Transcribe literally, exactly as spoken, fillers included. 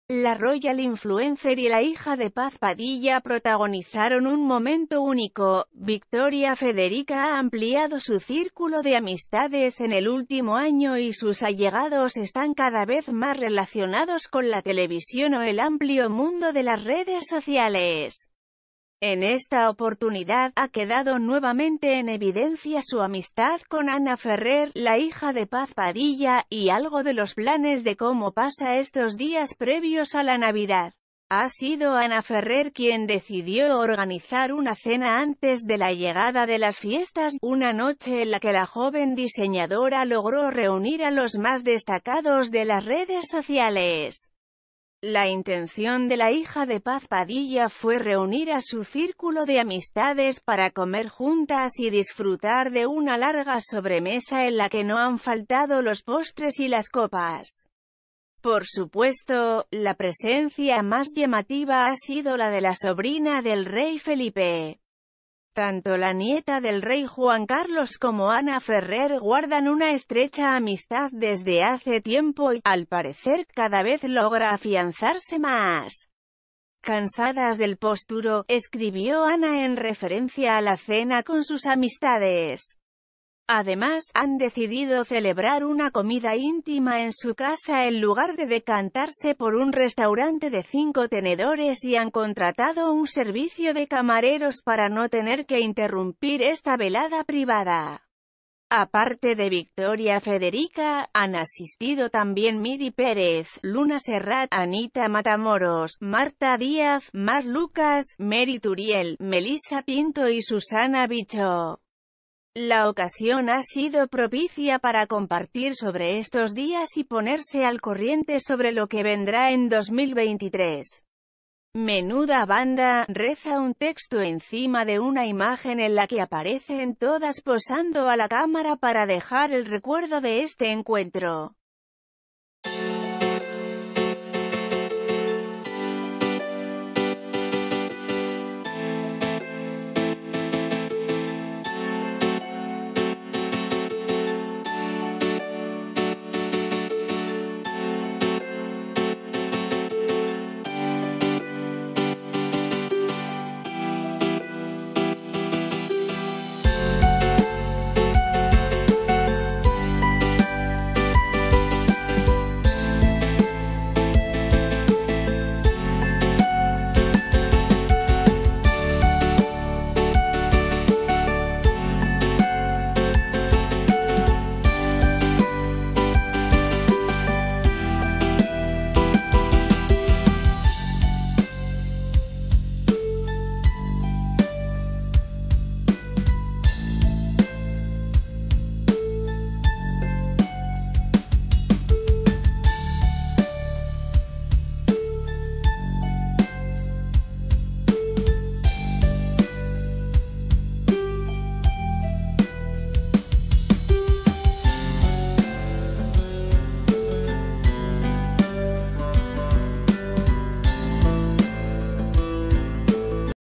La royal influencer y la hija de Paz Padilla protagonizaron un momento único. Victoria Federica ha ampliado su círculo de amistades en el último año y sus allegados están cada vez más relacionados con la televisión o el amplio mundo de las redes sociales. En esta oportunidad, ha quedado nuevamente en evidencia su amistad con Ana Ferrer, la hija de Paz Padilla, y algo de los planes de cómo pasa estos días previos a la Navidad. Ha sido Ana Ferrer quien decidió organizar una cena antes de la llegada de las fiestas, una noche en la que la joven diseñadora logró reunir a los más destacados de las redes sociales. La intención de la hija de Paz Padilla fue reunir a su círculo de amistades para comer juntas y disfrutar de una larga sobremesa en la que no han faltado los postres y las copas. Por supuesto, la presencia más llamativa ha sido la de la sobrina del rey Felipe. Tanto la nieta del rey Juan Carlos como Ana Ferrer guardan una estrecha amistad desde hace tiempo y, al parecer, cada vez logra afianzarse más. Cansadas del posturo, escribió Ana en referencia a la cena con sus amistades. Además, han decidido celebrar una comida íntima en su casa en lugar de decantarse por un restaurante de cinco tenedores y han contratado un servicio de camareros para no tener que interrumpir esta velada privada. Aparte de Victoria Federica, han asistido también Miri Pérez, Luna Serrat, Anita Matamoros, Marta Díaz, Mar Lucas, Mary Turiel, Melissa Pinto y Susana Bicho. La ocasión ha sido propicia para compartir sobre estos días y ponerse al corriente sobre lo que vendrá en dos mil veintitrés. Menuda banda, reza un texto encima de una imagen en la que aparecen todas posando a la cámara para dejar el recuerdo de este encuentro.